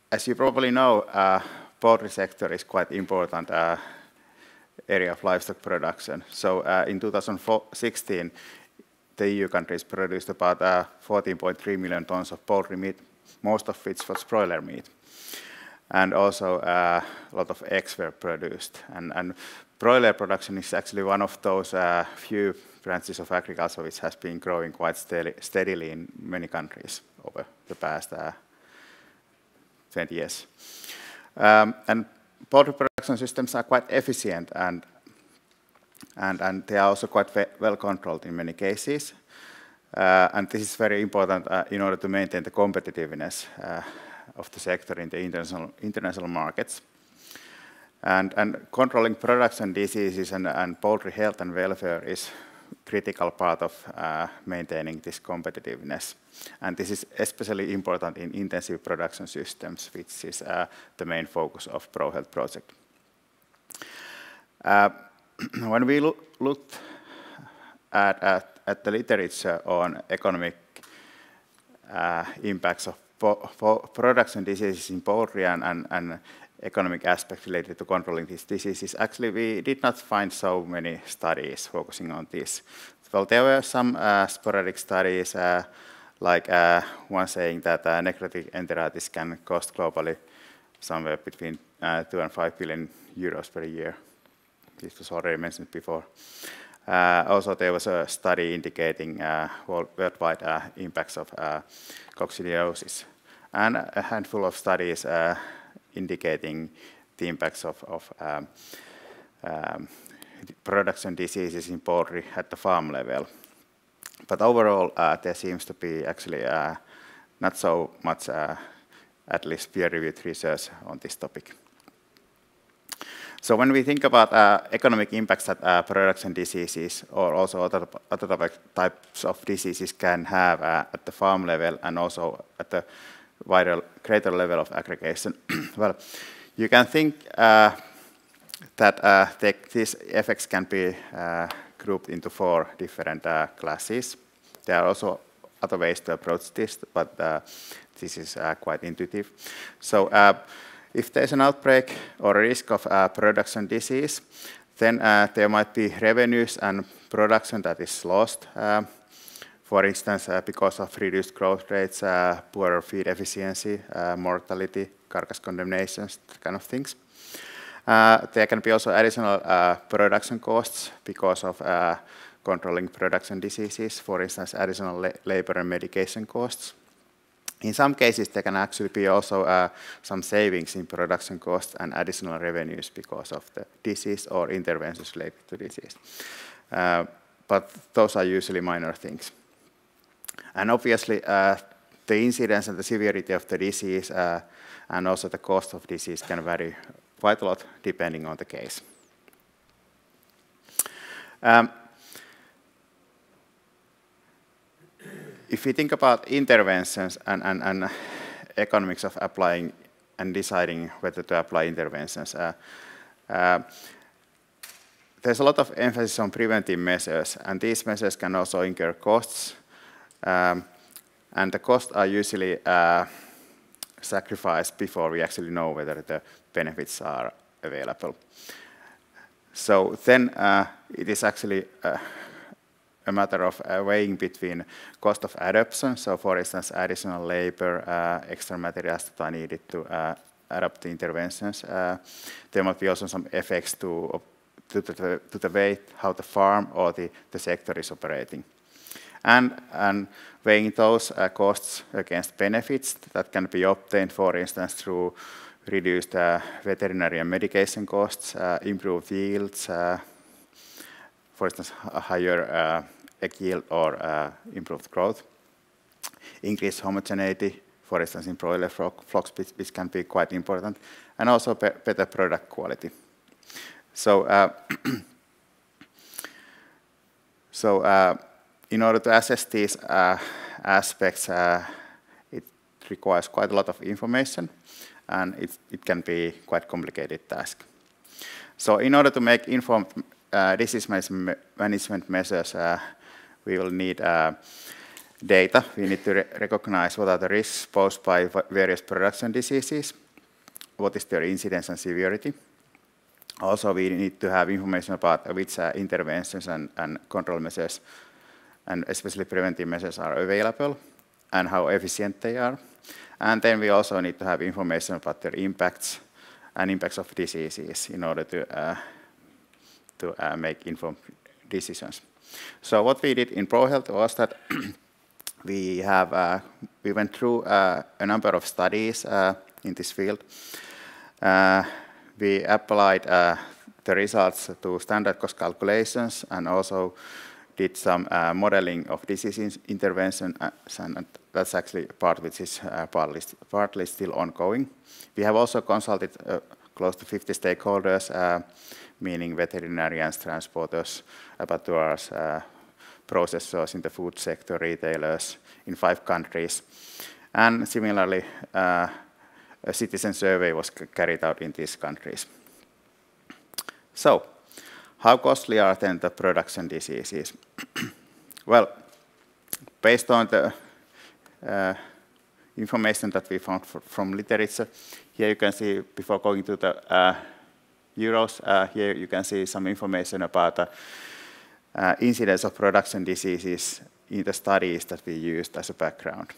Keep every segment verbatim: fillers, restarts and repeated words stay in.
as you probably know, uh, poultry sector is quite important uh, area of livestock production. So uh, in two thousand sixteen, the E U countries produced about uh, fourteen point three million tons of poultry meat, most of which was broiler meat. And also uh, a lot of eggs were produced. And, and broiler production is actually one of those uh, few branches of agriculture which has been growing quite steady, steadily in many countries over the past uh, twenty years. Um, and poultry production systems are quite efficient, and, and, and they are also quite well controlled in many cases. Uh, and this is very important uh, in order to maintain the competitiveness uh, of the sector in the international, international markets. And, and controlling production diseases and, and poultry health and welfare is a critical part of uh, maintaining this competitiveness. And this is especially important in intensive production systems, which is uh, the main focus of PROHEALTH project. Uh, when we lo looked at, at, at the literature on economic uh, impacts of po po production diseases in poultry and, and, and economic aspects related to controlling these diseases, actually we did not find so many studies focusing on this. Well, there were some uh, sporadic studies, uh, like uh, one saying that uh, necrotic enteritis can cost globally somewhere between uh, two and five billion euros per year. This was already mentioned before. Uh, also, there was a study indicating uh, worldwide uh, impacts of uh, coccidiosis, and a handful of studies uh, indicating the impacts of, of um, um, production diseases in poultry at the farm level. But overall, uh, there seems to be actually uh, not so much, uh, at least peer-reviewed research on this topic. So when we think about uh, economic impacts that uh, production diseases or also other, other types of diseases can have uh, at the farm level and also at the wider, greater level of aggregation, well, you can think uh, that uh, the, these effects can be uh, grouped into four different uh, classes. There are also other ways to approach this, but uh, this is uh, quite intuitive. So uh, if there's an outbreak or a risk of uh, production disease, then uh, there might be revenues and production that is lost. Uh, for instance, uh, because of reduced growth rates, uh, poorer feed efficiency, uh, mortality, carcass condemnations, that kind of things. Uh, there can be also additional uh, production costs because of uh, controlling production diseases, for instance, additional la labor and medication costs. In some cases, there can actually be also uh, some savings in production costs and additional revenues because of the disease or interventions related to disease. Uh, but those are usually minor things. And obviously, uh, the incidence and the severity of the disease uh, and also the cost of disease can vary quite a lot depending on the case. Um, If we think about interventions and, and, and economics of applying and deciding whether to apply interventions, uh, uh, there's a lot of emphasis on preventive measures, and these measures can also incur costs, um, and the costs are usually uh, sacrificed before we actually know whether the benefits are available. So then uh, it is actually uh, a matter of uh, weighing between cost of adoption, so for instance, additional labor, uh, extra materials that are needed to uh, adapt the interventions. Uh, there might be also some effects to, to, the, to the way how the farm or the, the sector is operating. And, and weighing those uh, costs against benefits that can be obtained, for instance, through reduced uh, veterinary and medication costs, uh, improved yields, uh, for instance, a higher uh, egg yield or uh, improved growth, increased homogeneity, for instance, in broiler flocks, which, which can be quite important, and also be better product quality. So, uh, so uh, in order to assess these uh, aspects, uh, it requires quite a lot of information, and it, it can be quite a complicated task. So, in order to make informed Uh, disease management measures, uh, we will need uh, data, we need to re recognize what are the risks posed by various production diseases, what is their incidence and severity. Also, we need to have information about which uh, interventions and, and control measures, and especially preventive measures, are available, and how efficient they are. And then we also need to have information about their impacts and impacts of diseases in order to, uh, to uh, make informed decisions. So what we did in PROHEALTH was that we have uh, we went through uh, a number of studies uh, in this field. Uh, we applied uh, the results to standard cost calculations and also did some uh, modeling of disease intervention, uh, and that's actually a part which is uh, partly, partly still ongoing. We have also consulted uh, close to fifty stakeholders, uh, meaning veterinarians, transporters, abattoirs, uh, processors in the food sector, retailers in five countries. And similarly, uh, a citizen survey was carried out in these countries. So, how costly are then the production diseases? Well, based on the uh, information that we found from literature, here you can see, before going to the uh, euros, uh, here you can see some information about the uh, incidence of production diseases in the studies that we used as a background.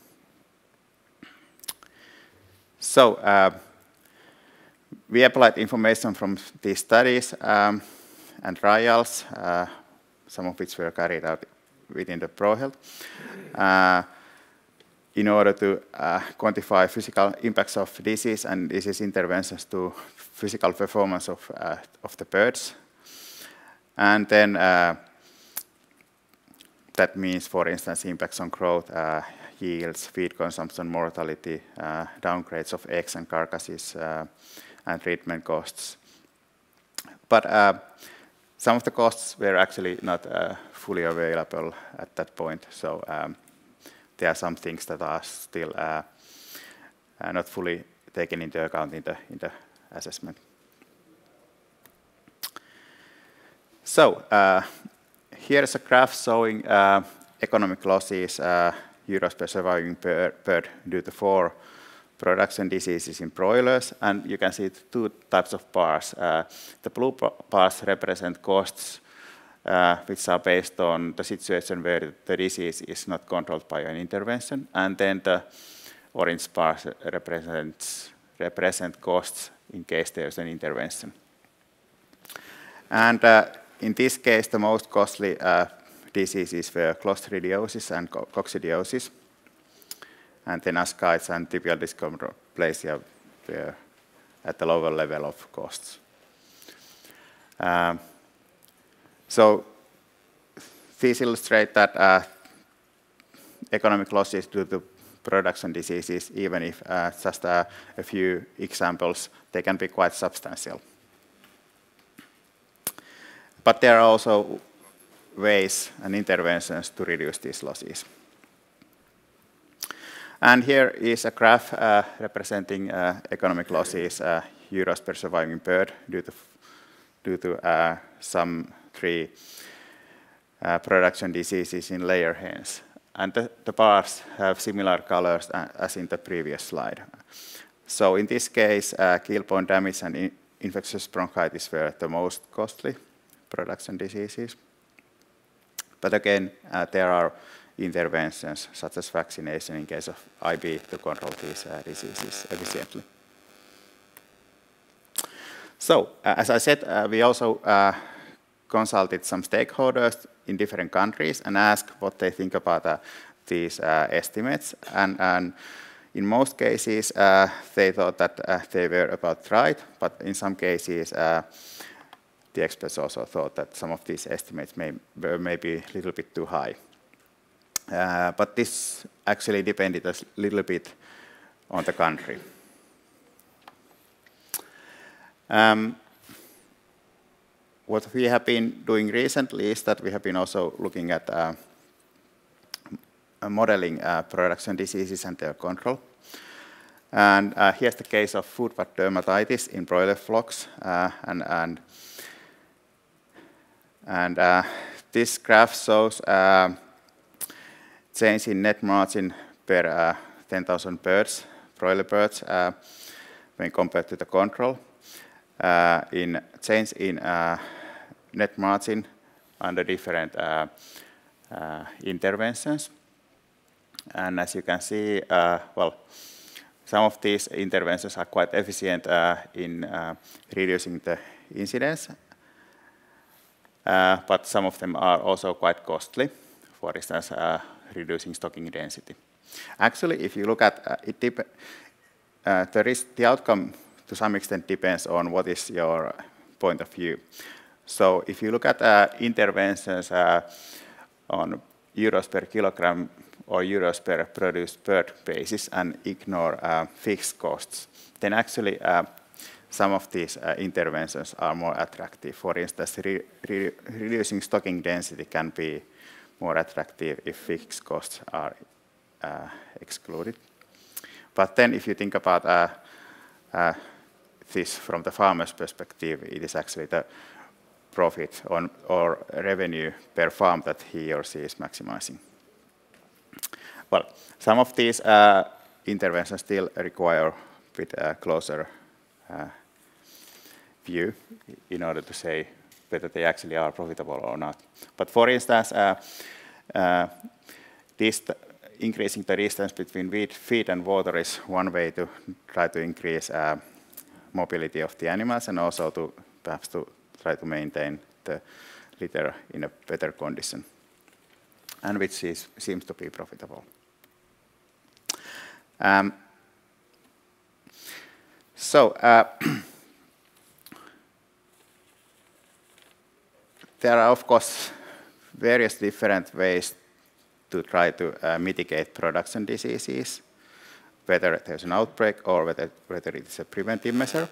So, uh, we applied information from these studies um, and trials, uh, some of which were carried out within the PROHEALTH, uh, in order to uh, quantify physical impacts of disease and disease interventions to physical performance of, uh, of the birds. And then uh, that means, for instance, impacts on growth, uh, yields, feed consumption, mortality, uh, downgrades of eggs and carcasses, uh, and treatment costs. But uh, some of the costs were actually not uh, fully available at that point, so um, there are some things that are still uh, uh, not fully taken into account in the, in the assessment. So, uh, here's a graph showing uh, economic losses, uh, euros per surviving bird due to four production diseases in broilers, and you can see two types of bars. Uh, the blue bars represent costs uh, which are based on the situation where the disease is not controlled by an intervention, and then the orange bars represents, represent costs in case there's an intervention. And uh, in this case, the most costly uh, diseases were coccidiosis and co coccidiosis. And then ascites and tibial dysplasia were at the lower level of costs. Um, so these illustrate that uh, economic losses due to production diseases, even if uh, just uh, a few examples, they can be quite substantial. But there are also ways and interventions to reduce these losses. And here is a graph uh, representing uh, economic losses, uh, euros per surviving bird, due to, due to uh, some three uh, production diseases in layer hens. And the, the bars have similar colors as in the previous slide. So in this case, uh, gill-bone damage and in infectious bronchitis were the most costly production diseases. But again, uh, there are interventions, such as vaccination in case of I B, to control these uh, diseases efficiently. So, uh, as I said, uh, we also uh, consulted some stakeholders in different countries and asked what they think about uh, these uh, estimates. And, and in most cases, uh, they thought that uh, they were about right, but in some cases, uh, the experts also thought that some of these estimates may, were maybe a little bit too high. Uh, but this actually depended a little bit on the country. Um, what we have been doing recently is that we have been also looking at uh, modeling uh, production diseases and their control. And uh, here's the case of foot rot dermatitis in broiler flocks. Uh, and and, and uh, this graph shows uh, change in net margin per uh, ten thousand birds, broiler birds, uh, when compared to the control, uh, in change in uh, net margin under different uh, uh, interventions. And as you can see, uh, well, some of these interventions are quite efficient uh, in uh, reducing the incidence, uh, but some of them are also quite costly, for instance, uh, reducing stocking density. Actually, if you look at uh, it, dep uh, the, risk, the outcome to some extent depends on what is your point of view. So if you look at uh, interventions uh, on euros per kilogram or euros per produced bird basis and ignore uh, fixed costs, then actually uh, some of these uh, interventions are more attractive. For instance, re re reducing stocking density can be more attractive if fixed costs are uh, excluded. But then if you think about uh, uh, this from the farmer's perspective, it is actually the profit on, or revenue per farm that he or she is maximizing. Well, some of these uh, interventions still require a bit uh, closer uh, view in order to say whether they actually are profitable or not. But for instance, uh, uh, this increasing the distance between feed and water is one way to try to increase uh, mobility of the animals and also to perhaps to try to maintain the litter in a better condition, and which is, seems to be profitable. Um, so uh, there are, of course, various different ways to try to uh, mitigate production diseases, whether there's an outbreak or whether, whether it is a preventive measure.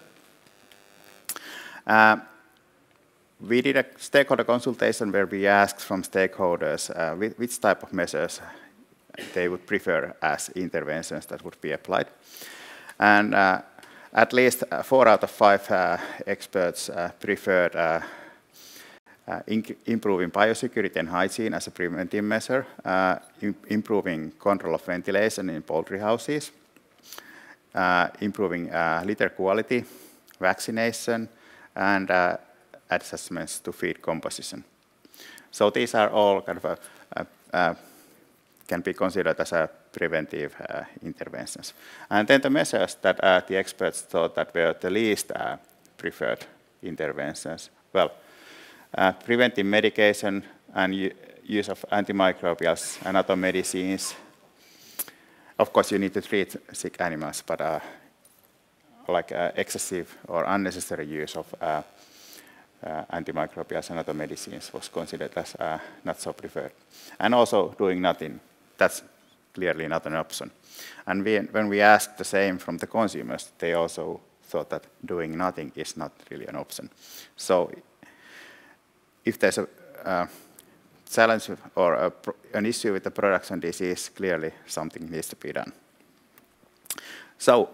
Uh, we did a stakeholder consultation where we asked from stakeholders uh, which type of measures they would prefer as interventions that would be applied. And uh, at least four out of five uh, experts uh, preferred uh, uh, improving biosecurity and hygiene as a preventive measure, uh, improving control of ventilation in poultry houses, uh, improving uh, litter quality, vaccination, and uh, adjustments to feed composition. So these are all kind of a, a, a can be considered as a preventive uh, interventions. And then the measures that uh, the experts thought that were the least uh, preferred interventions. Well, uh, preventive medication and use of antimicrobials and other medicines. Of course, you need to treat sick animals, but uh, like uh, excessive or unnecessary use of uh, uh, antimicrobials and other medicines was considered as uh, not so preferred. And also doing nothing. That's clearly not an option. And we, when we asked the same from the consumers, they also thought that doing nothing is not really an option. So if there's a uh, challenge or a, an issue with the production disease, clearly something needs to be done. So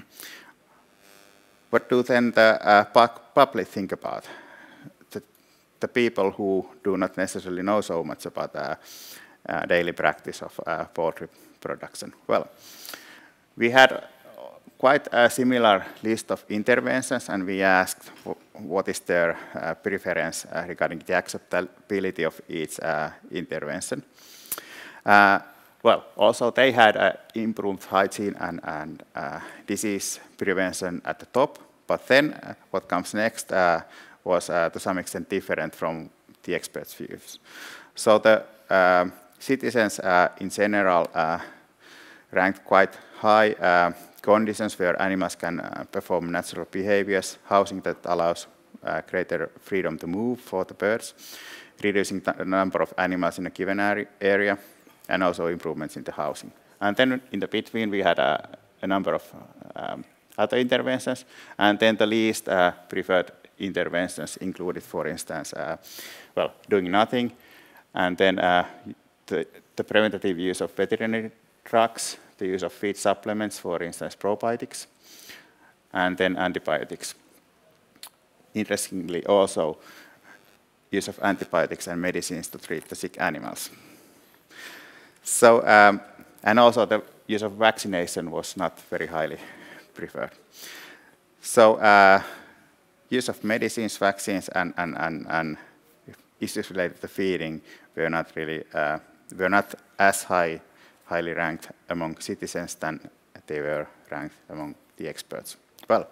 what do then the uh, public think about? The, the people who do not necessarily know so much about uh, Uh, daily practice of uh, poultry production. Well, we had quite a similar list of interventions, and we asked what is their uh, preference uh, regarding the acceptability of each uh, intervention. Uh, well, also they had uh, improved hygiene and, and uh, disease prevention at the top, but then uh, what comes next uh, was uh, to some extent different from the experts' views. So the uh, citizens uh, in general uh, ranked quite high uh, conditions where animals can uh, perform natural behaviors, housing that allows uh, greater freedom to move for the birds, reducing the number of animals in a given area, and also improvements in the housing. And then in the between we had a, a number of um, other interventions, and then the least uh, preferred interventions included, for instance, uh, well, doing nothing, and then uh, The, the preventative use of veterinary drugs, the use of feed supplements, for instance, probiotics, and then antibiotics. Interestingly, also use of antibiotics and medicines to treat the sick animals. So, um, and also the use of vaccination was not very highly preferred. So, uh, use of medicines, vaccines, and, and, and, and issues related to feeding were not really, uh, were not as high, highly ranked among citizens than they were ranked among the experts. Well,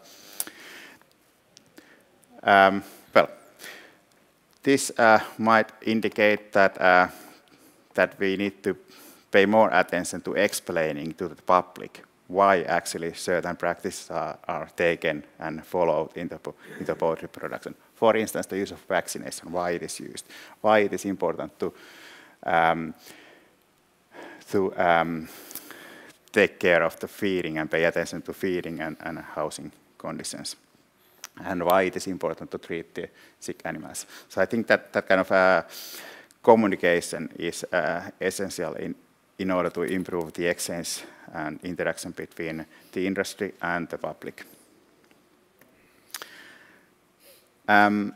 um, well, this uh, might indicate that uh, that we need to pay more attention to explaining to the public why actually certain practices are, are taken and followed in the, in the poultry production. For instance, the use of vaccination, why it is used, why it is important to, um, to um, take care of the feeding and pay attention to feeding and, and housing conditions, and why it is important to treat the sick animals. So I think that that kind of uh, communication is uh, essential in, in order to improve the exchange and interaction between the industry and the public. Um,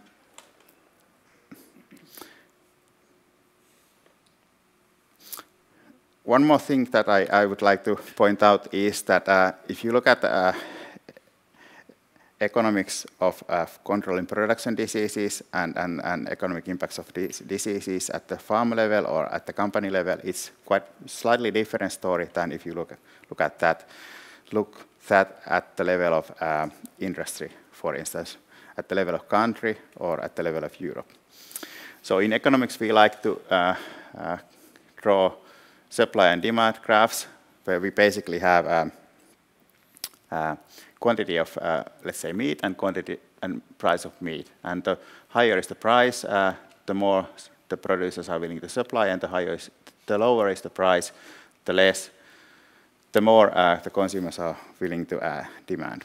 one more thing that I, I would like to point out is that uh, if you look at uh, economics of uh, controlling production diseases and, and, and economic impacts of these diseases at the farm level or at the company level, it's quite slightly different story than if you look at, look at that. Look that at the level of uh, industry, for instance, at the level of country or at the level of Europe. So in economics, we like to uh, uh, draw supply and demand graphs where we basically have um, uh, quantity of, uh, let's say, meat and quantity and price of meat. And the higher is the price, uh, the more the producers are willing to supply, and the higher is, the lower is the price, the less, the more uh, the consumers are willing to uh, demand.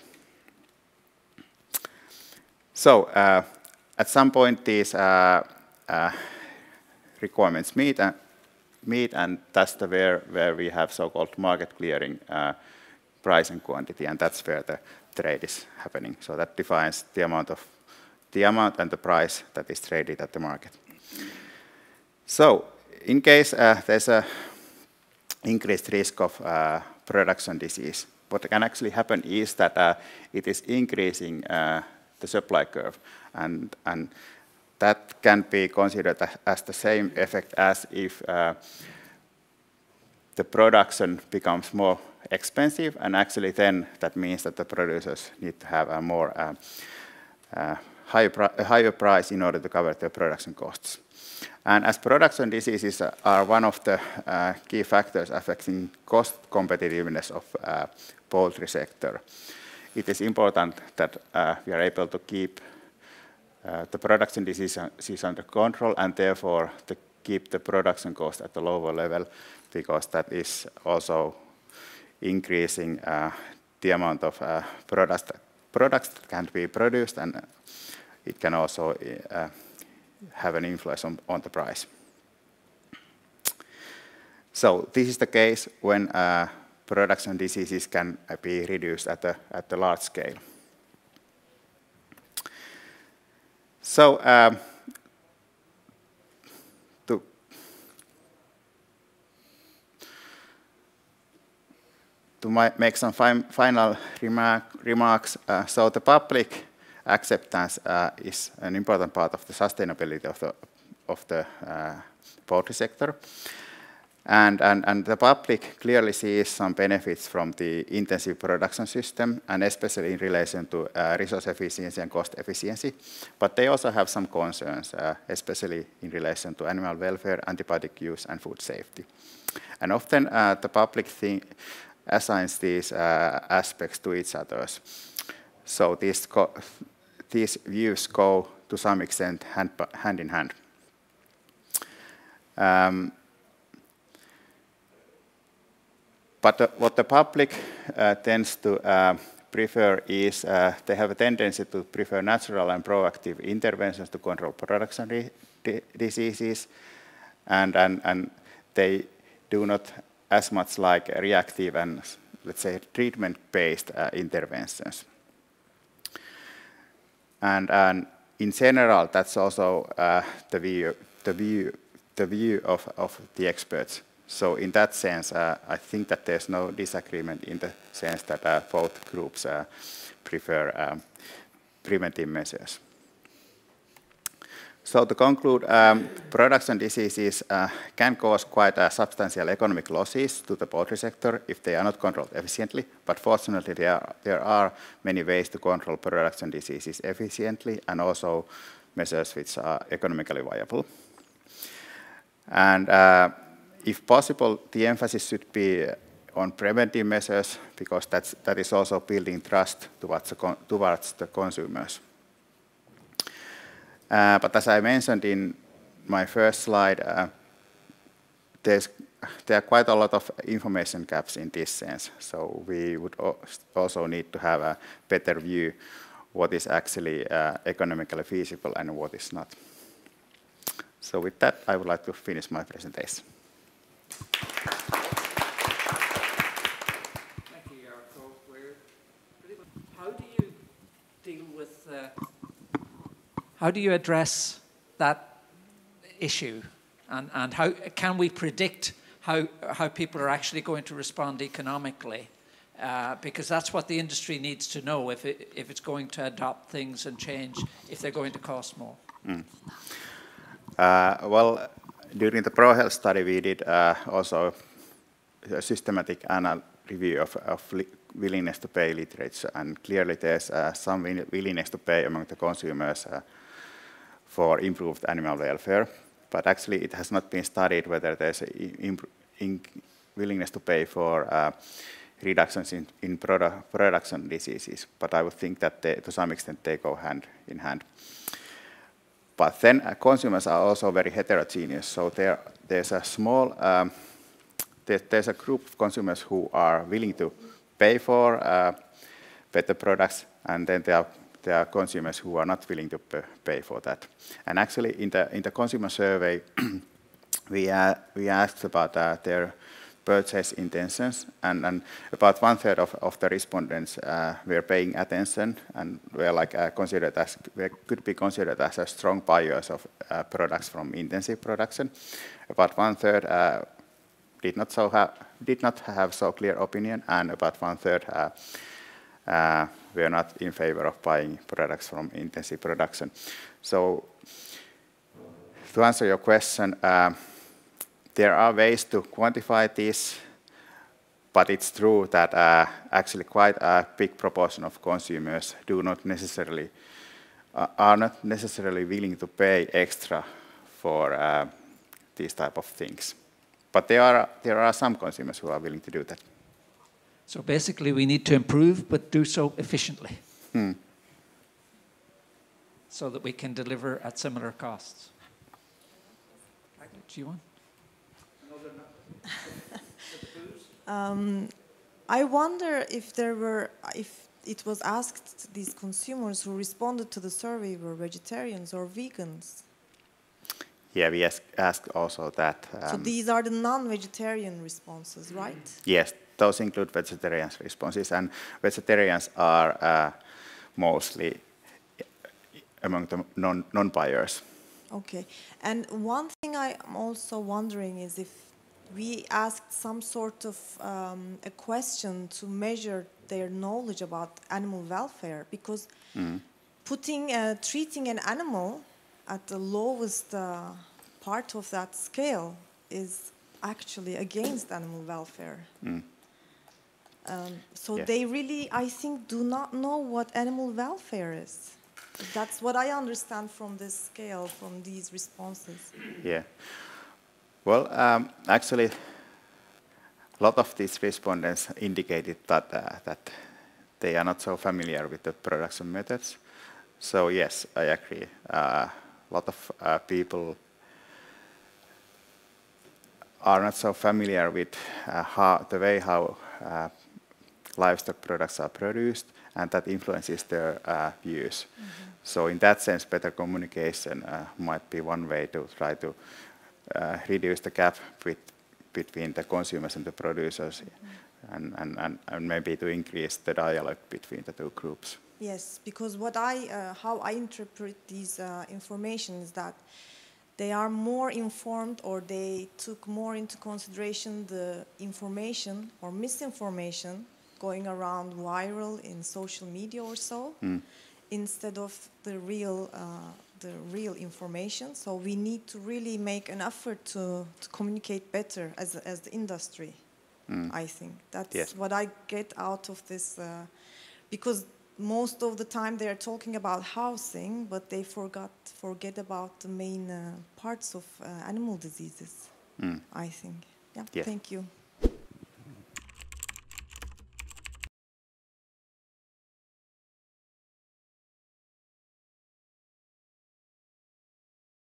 So uh, at some point, these uh, uh, requirements meet, and meet, and that's the where where we have so-called market clearing. Uh, price and quantity, and that's where the trade is happening. So that defines the amount of the amount and the price that is traded at the market. So in case uh, there's a increased risk of uh, production disease, what can actually happen is that uh, it is increasing uh, the supply curve, and and that can be considered as the same effect as if uh, the production becomes more expensive, and actually then that means that the producers need to have a more uh, uh, higher, pri a higher price in order to cover their production costs. And as production diseases are one of the uh, key factors affecting cost competitiveness of uh, poultry sector, it is important that uh, we are able to keep uh, the production diseases under control, and therefore to keep the production cost at a lower level, because that is also increasing uh, the amount of uh, products, that, products that can be produced, and it can also uh, have an influence on, on the price. So this is the case when uh, production diseases can be reduced at a, at a large scale. So um, to To make some final remark, remarks, uh, so the public acceptance uh, is an important part of the sustainability of the, of the uh, poultry sector. And, and, and the public clearly sees some benefits from the intensive production system, and especially in relation to uh, resource efficiency and cost efficiency. But they also have some concerns, uh, especially in relation to animal welfare, antibiotic use, and food safety. And often uh, the public think, assigns these uh, aspects to each other. So these, these views go to some extent hand, hand in hand. Um, but the, what the public uh, tends to uh, prefer is uh, they have a tendency to prefer natural and proactive interventions to control production diseases, and, and, and they do not as much like reactive and, let's say, treatment-based uh, interventions. And, and in general, that's also uh, the view, the view, the view of, of the experts. So in that sense, uh, I think that there's no disagreement in the sense that uh, both groups uh, prefer um, preventive measures. So to conclude, um, production diseases uh, can cause quite uh, substantial economic losses to the poultry sector if they are not controlled efficiently, but fortunately there are, there are many ways to control production diseases efficiently and also measures which are economically viable. And uh, if possible, the emphasis should be on preventive measures because that's, that is also building trust towards the, con towards the consumers. Uh, but as I mentioned in my first slide, uh, there's, there are quite a lot of information gaps in this sense. So we would also need to have a better view what is actually uh, economically feasible and what is not. So with that, I would like to finish my presentation. Thank you, Jarkko. How do you deal with uh, How do you address that issue, and, and how can we predict how, how people are actually going to respond economically? Uh, because that's what the industry needs to know if, it, if it's going to adopt things and change, if they're going to cost more. Mm. Uh, well, during the PROHEALTH study, we did uh, also a systematic anal review of, of willingness to pay literature, and clearly there's uh, some willingness to pay among the consumers uh, for improved animal welfare, but actually it has not been studied whether there's a willingness to pay for uh, reductions in, in produ production diseases, but I would think that they, to some extent they go hand in hand. But then uh, consumers are also very heterogeneous, so there, there's a small, um, there, there's a group of consumers who are willing to pay for uh, better products, and then there are There are consumers who are not willing to pay for that. And actually, in the in the consumer survey, we uh, we asked about uh, their purchase intentions, and, and about one third of, of the respondents uh, were paying attention and were like uh, considered as were, could be considered as a strong buyers of uh, products from intensive production. About one third uh, did not so have did not have so clear opinion, and about one third. Uh, Uh, we are not in favor of buying products from intensive production. So to answer your question, uh, there are ways to quantify this, but it's true that uh, actually quite a big proportion of consumers do not necessarily uh, are not necessarily willing to pay extra for uh, these type of things. But there are there are some consumers who are willing to do that. So basically, we need to improve, but do so efficiently, hmm. so that we can deliver at similar costs. Do you want? um, I wonder if there were, if it was asked, these consumers who responded to the survey were vegetarians or vegans. Yeah, we asked also that. Um, so these are the non-vegetarian responses, right? Yes. Those include vegetarian responses, and vegetarians are uh, mostly among the non, non-buyers. Okay, and one thing I'm also wondering is if we asked some sort of um, a question to measure their knowledge about animal welfare, because mm. putting, uh, treating an animal at the lowest uh, part of that scale is actually against animal welfare. Mm. Um, so yes. They really, I think, do not know what animal welfare is. That's what I understand from this scale, from these responses. Yeah. Well, um, actually, a lot of these respondents indicated that, uh, that they are not so familiar with the production methods. So yes, I agree. Uh, a lot of uh, people are not so familiar with uh, how, the way how uh, livestock products are produced, and that influences their uh, views. Mm-hmm. So in that sense, better communication uh, might be one way to try to uh, reduce the gap with, between the consumers and the producers, mm-hmm. and, and, and, and maybe to increase the dialogue between the two groups. Yes, because what I, uh, how I interpret these uh, information is that they are more informed, or they took more into consideration the information or misinformation going around viral in social media or so, mm. instead of the real, uh, the real information. So we need to really make an effort to, to communicate better as, as the industry, mm. I think. That's yes. what I get out of this, uh, because most of the time they are talking about housing, but they forgot forget about the main uh, parts of uh, animal diseases, mm. I think. Yeah, yes. Thank you.